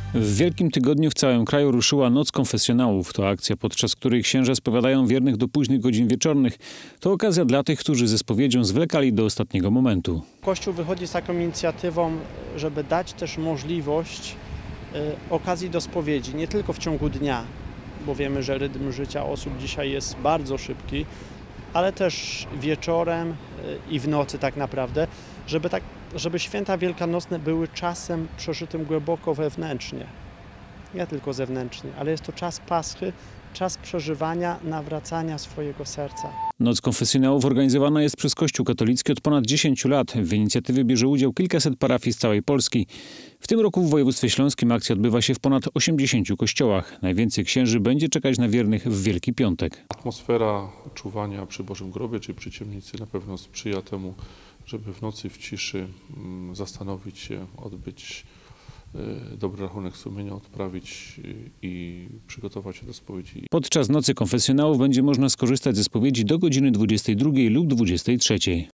W Wielkim Tygodniu w całym kraju ruszyła Noc Konfesjonałów. To akcja, podczas której księża spowiadają wiernych do późnych godzin wieczornych. To okazja dla tych, którzy ze spowiedzią zwlekali do ostatniego momentu. Kościół wychodzi z taką inicjatywą, żeby dać też możliwość okazji do spowiedzi, nie tylko w ciągu dnia, bo wiemy, że rytm życia osób dzisiaj jest bardzo szybki, ale też wieczorem i w nocy tak naprawdę, żeby święta wielkanocne były czasem przeżytym głęboko wewnętrznie, nie tylko zewnętrznie, ale jest to czas Paschy, czas przeżywania, nawracania swojego serca. Noc Konfesjonałów organizowana jest przez Kościół katolicki od ponad 10 lat. W inicjatywie bierze udział kilkaset parafii z całej Polski. W tym roku w województwie śląskim akcja odbywa się w ponad 80 kościołach. Najwięcej księży będzie czekać na wiernych w Wielki Piątek. Atmosfera czuwania przy Bożym Grobie czy przy ciemnicy na pewno sprzyja temu, żeby w nocy w ciszy zastanowić się, odbyć dobry rachunek sumienia, odprawić i przygotować się do spowiedzi. Podczas Nocy Konfesjonałów będzie można skorzystać ze spowiedzi do godziny 22 lub 23.